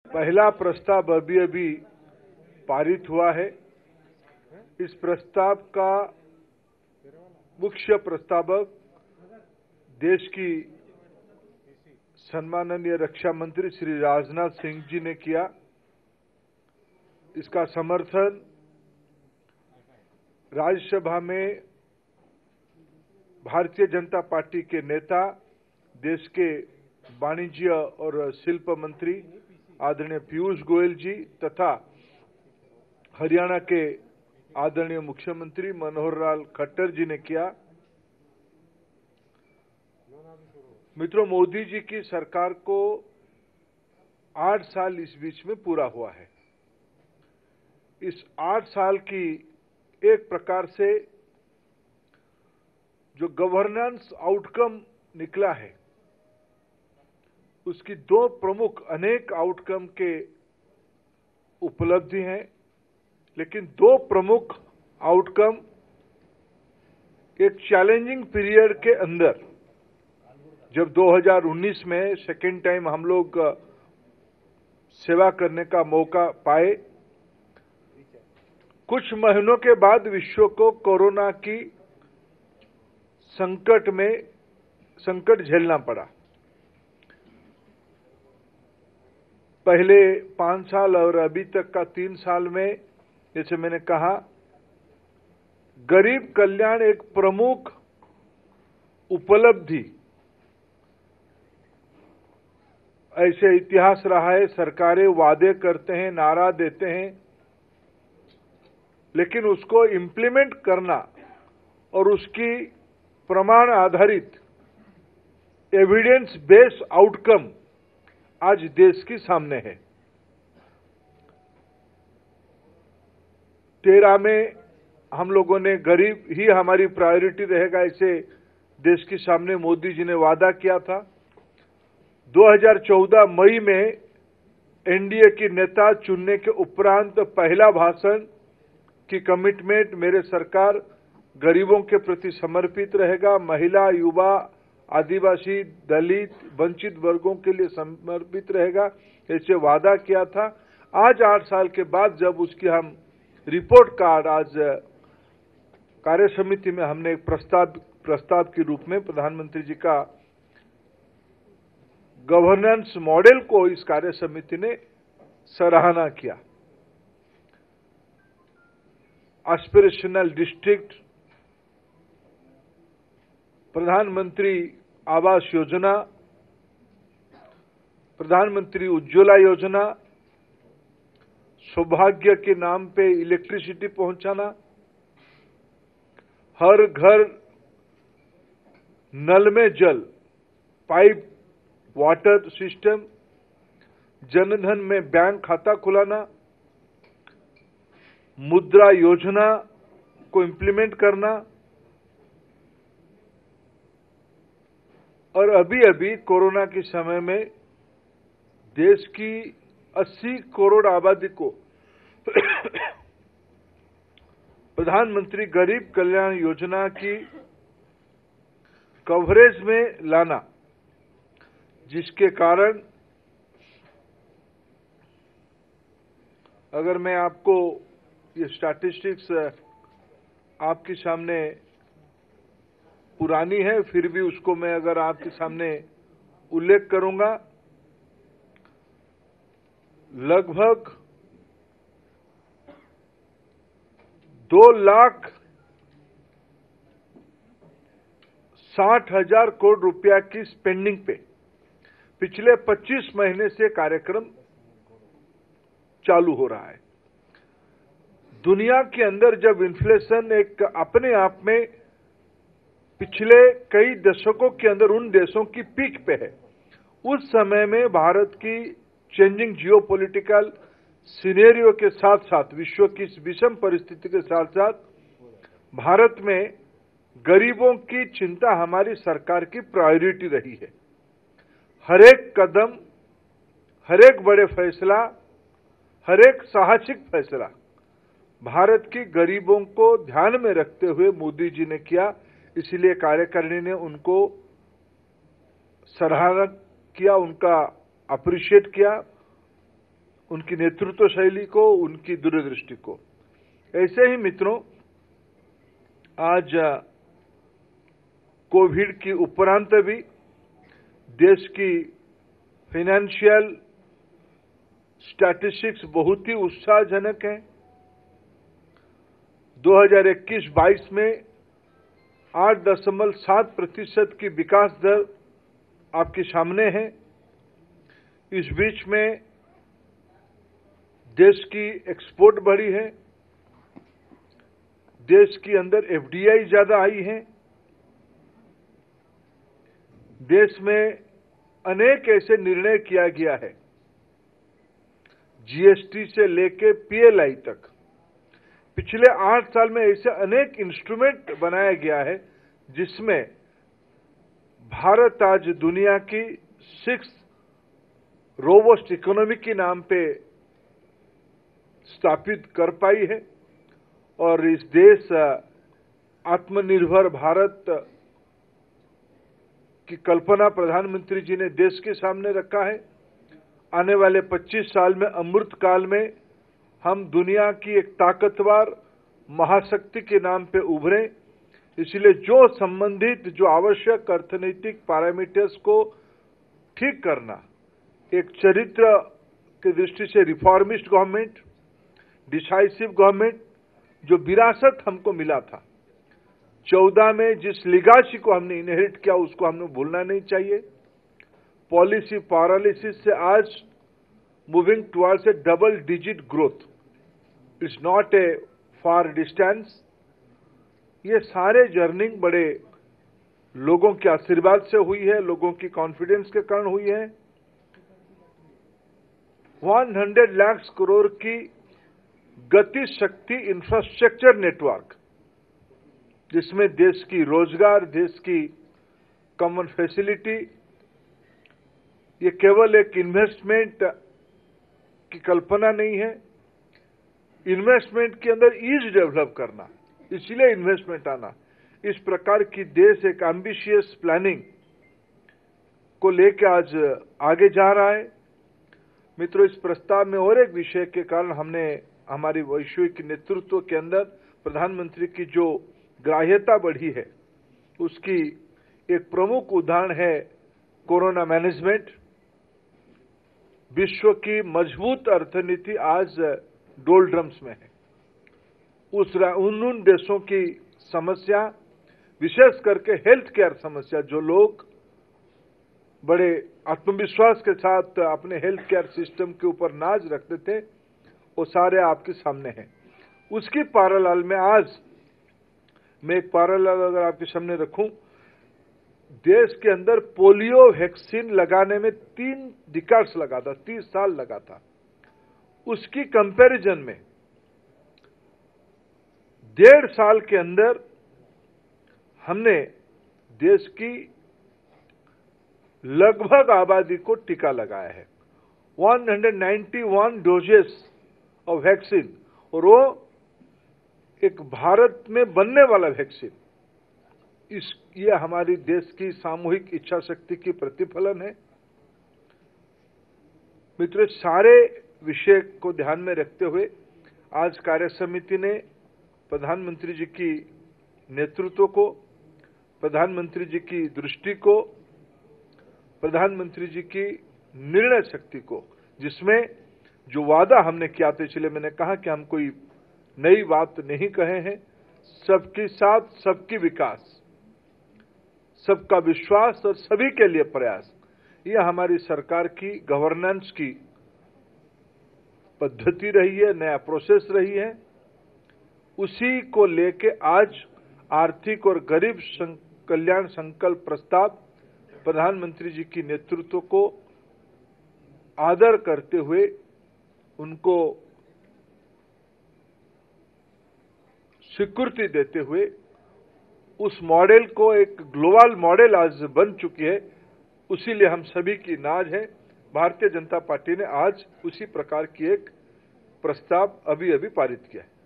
पहला प्रस्ताव अभी पारित हुआ है। इस प्रस्ताव का मुख्य प्रस्तावक देश की सम्माननीय रक्षा मंत्री श्री राजनाथ सिंह जी ने किया। इसका समर्थन राज्यसभा में भारतीय जनता पार्टी के नेता, देश के वाणिज्य और शिल्प मंत्री आदरणीय पीयूष गोयल जी तथा हरियाणा के आदरणीय मुख्यमंत्री मनोहर लाल खट्टर जी ने किया। मित्रों, मोदी जी की सरकार को 8 साल इस बीच में पूरा हुआ है। इस 8 साल की एक प्रकार से जो गवर्नेंस आउटकम निकला है, उसकी 2 प्रमुख अनेक आउटकम के उपलब्धि हैं, लेकिन 2 प्रमुख आउटकम एक चैलेंजिंग पीरियड के अंदर, जब 2019 में सेकेंड टाइम हम लोग सेवा करने का मौका पाए, कुछ महीनों के बाद विश्व को कोरोना की संकट झेलना पड़ा। पहले 5 साल और अभी तक का 3 साल में, जैसे मैंने कहा, गरीब कल्याण एक प्रमुख उपलब्धि ऐसे इतिहास रहा है। सरकारें वादे करते हैं, नारा देते हैं, लेकिन उसको इम्प्लीमेंट करना और उसकी प्रमाण आधारित एविडेंस बेस्ड आउटकम आज देश के सामने है। 13 में हम लोगों ने गरीब ही हमारी प्रायोरिटी रहेगा, ऐसे देश के सामने मोदी जी ने वादा किया था। 2014 मई में एनडीए की नेता चुनने के उपरांत पहला भाषण की कमिटमेंट, मेरे सरकार गरीबों के प्रति समर्पित रहेगा, महिला, युवा, आदिवासी, दलित, वंचित वर्गों के लिए समर्पित रहेगा, ऐसे वादा किया था। आज 8 साल के बाद जब उसकी हम रिपोर्ट कार्ड आज कार्य समिति में हमने एक प्रस्ताव के रूप में प्रधानमंत्री जी का गवर्नेंस मॉडल को इस कार्य समिति ने सराहना किया। एस्पिरेशनल डिस्ट्रिक्ट, प्रधानमंत्री आवास योजना, प्रधानमंत्री उज्ज्वला योजना, सौभाग्य के नाम पे इलेक्ट्रिसिटी पहुंचाना, हर घर नल में जल, पाइप वाटर सिस्टम, जनधन में बैंक खाता खुलाना, मुद्रा योजना को इम्प्लीमेंट करना, और अभी कोरोना के समय में देश की 80 करोड़ आबादी को प्रधानमंत्री गरीब कल्याण योजना की कवरेज में लाना, जिसके कारण अगर मैं आपको ये स्टैटिस्टिक्स आपके सामने पुरानी है, फिर भी उसको मैं अगर आपके सामने उल्लेख करूंगा, लगभग 2,60,000 करोड़ रुपया की स्पेंडिंग पे पिछले 25 महीने से कार्यक्रम चालू हो रहा है। दुनिया के अंदर जब इन्फ्लेशन एक अपने आप में पिछले कई दशकों के अंदर उन देशों की पीक पे है, उस समय में भारत की चेंजिंग जियोपॉलिटिकल सिनेरियो के साथ साथ, विश्व की इस विषम परिस्थिति के साथ साथ, भारत में गरीबों की चिंता हमारी सरकार की प्रायोरिटी रही है। हर एक कदम, हर एक बड़े फैसला, हर एक साहसिक फैसला भारत की गरीबों को ध्यान में रखते हुए मोदी जी ने किया। इसलिए कार्यकारिणी ने उनको सराहना किया, उनका अप्रिशिएट किया। उनकी नेतृत्व शैली को, उनकी दूरदृष्टि को। ऐसे ही मित्रों, आज कोविड की उपरांत भी देश की फाइनेंशियल स्टैटिस्टिक्स बहुत ही उत्साहजनक है। 2021-22 में 8.7% की विकास दर आपके सामने है। इस बीच में देश की एक्सपोर्ट बढ़ी है, देश के अंदर एफडीआई ज्यादा आई है, देश में अनेक ऐसे निर्णय किया गया है, जीएसटी से लेके पीएलआई तक। पिछले 8 साल में ऐसे अनेक इंस्ट्रूमेंट बनाया गया है जिसमें भारत आज दुनिया की 6th रोबस्ट इकोनॉमी के नाम पे स्थापित कर पाई है। और इस देश आत्मनिर्भर भारत की कल्पना प्रधानमंत्री जी ने देश के सामने रखा है। आने वाले 25 साल में, अमृत काल में, हम दुनिया की एक ताकतवर महाशक्ति के नाम पे उभरे। इसलिए जो आवश्यक अर्थनैतिक पैरामीटर्स को ठीक करना, एक चरित्र की दृष्टि से रिफॉर्मिस्ट गवर्नमेंट, डिसाइसिव गवर्नमेंट, जो विरासत हमको मिला था 14 में, जिस लिगासी को हमने इनहेरिट किया उसको हमने भूलना नहीं चाहिए। पॉलिसी पैरालिसिस से आज moving towards a double digit growth, it's not a far distance. ये सारे जर्निंग बड़े लोगों के आशीर्वाद से हुई है, लोगों की कॉन्फिडेंस के कारण हुई है। 100 लाख करोड़ की गति शक्ति इंफ्रास्ट्रक्चर नेटवर्क, जिसमें देश की रोजगार, देश की कॉमन फैसिलिटी, ये केवल एक इन्वेस्टमेंट की कल्पना नहीं है। इन्वेस्टमेंट के अंदर ईज डेवलप करना, इसलिए इन्वेस्टमेंट आना, इस प्रकार की देश एक एम्बिशियस प्लानिंग को लेकर आज आगे जा रहा है। मित्रों, इस प्रस्ताव में और एक विषय के कारण हमने हमारी वैश्विक नेतृत्व के अंदर प्रधानमंत्री की जो ग्राह्यता बढ़ी है, उसकी एक प्रमुख उदाहरण है कोरोना मैनेजमेंट। विश्व की मजबूत अर्थनीति आज डोलड्रम्स में है। उन देशों की समस्या, विशेष करके हेल्थ केयर समस्या, जो लोग बड़े आत्मविश्वास के साथ अपने हेल्थ केयर सिस्टम के ऊपर नाज रखते थे, वो सारे आपके सामने हैं। उसकी पैरेलल में आज मैं एक पैरेलल अगर आपके सामने रखूं, देश के अंदर पोलियो वैक्सीन लगाने में 3 डिकेड्स लगा था, 30 साल लगा था। उसकी कंपैरिजन में 1.5 साल के अंदर हमने देश की लगभग आबादी को टीका लगाया है, 191 डोजेस ऑफ वैक्सीन, और वो एक भारत में बनने वाला वैक्सीन। ये हमारी देश की सामूहिक इच्छा शक्ति की प्रतिफलन है। मित्रों, सारे विषय को ध्यान में रखते हुए आज कार्य समिति ने प्रधानमंत्री जी की नेतृत्व को, प्रधानमंत्री जी की दृष्टि को, प्रधानमंत्री जी की निर्णय शक्ति को, जिसमें जो वादा हमने किया था, इसलिए मैंने कहा कि हम कोई नई बात नहीं कहे हैं। सबके साथ सबकी विकास, सबका विश्वास और सभी के लिए प्रयास, यह हमारी सरकार की गवर्नेंस की पद्धति रही है, नया प्रोसेस रही है। उसी को लेके आज आर्थिक और गरीब कल्याण संकल्प प्रस्ताव प्रधानमंत्री जी की नेतृत्व को आदर करते हुए, उनको स्वीकृति देते हुए, उस मॉडल को एक ग्लोबल मॉडल आज बन चुकी है। उसी लिए हम सभी की नाज है। भारतीय जनता पार्टी ने आज उसी प्रकार की एक प्रस्ताव अभी पारित किया है।